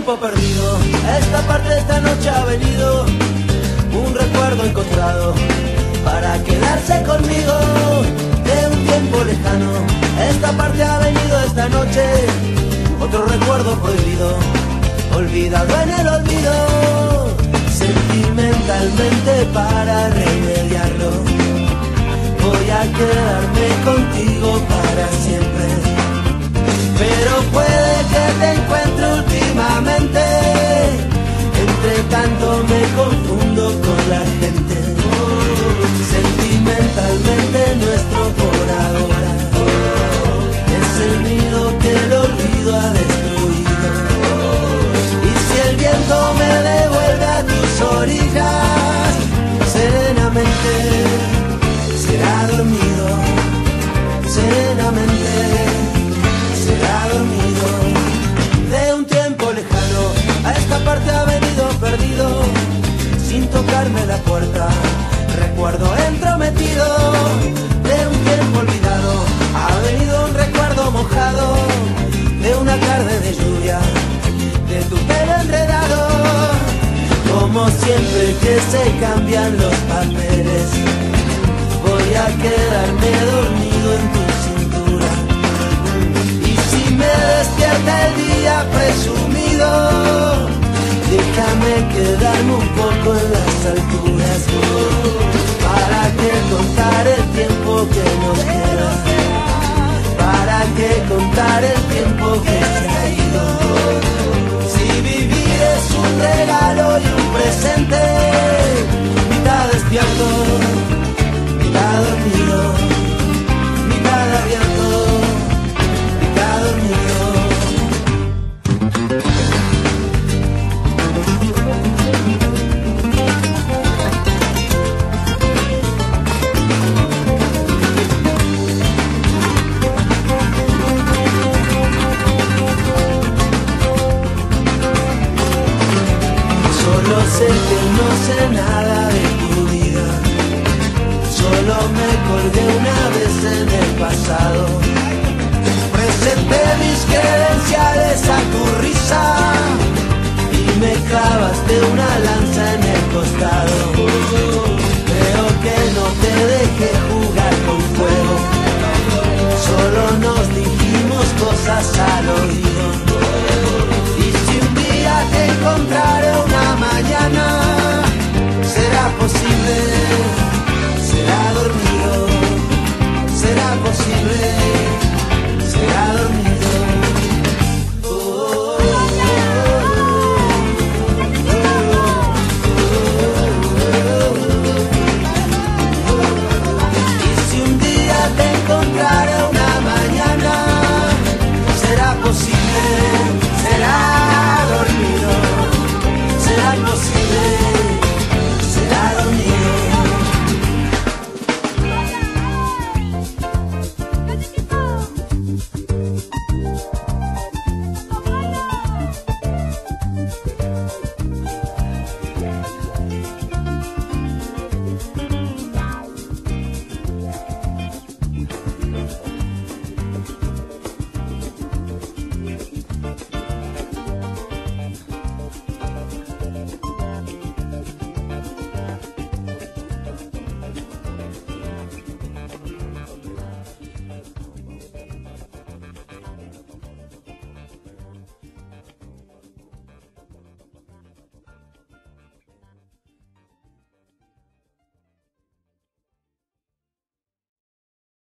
tiempo perdido, a esta parte de esta noche ha venido un recuerdo encontrado para quedarse conmigo de un tiempo lejano. A esta parte ha venido esta noche otro recuerdo prohibido, olvidado en el olvido. Sentimentalmente para remediarlo voy a quedarme contigo para siempre. Pero puede que te encuentre últimamente, entre tanto me confundo con la gente. Sentimentalmente nuestro por ahora es el nido que el olvido ha destruido. Y si el viento me devuelve a tus orillas, serenamente será dormido, serenamente será dormido. De un tiempo lejano a esta parte ha venido perdido, sin tocarme la puerta, recuerdo entrometido. De un tiempo olvidado ha venido un recuerdo mojado, de una tarde de lluvia, de tu pelo enredado. Como siempre que se cambian los papeles, voy a quedarme dormido en tu cintura. Y si me despierta el día presumido, déjame quedarme un poco en las alturas.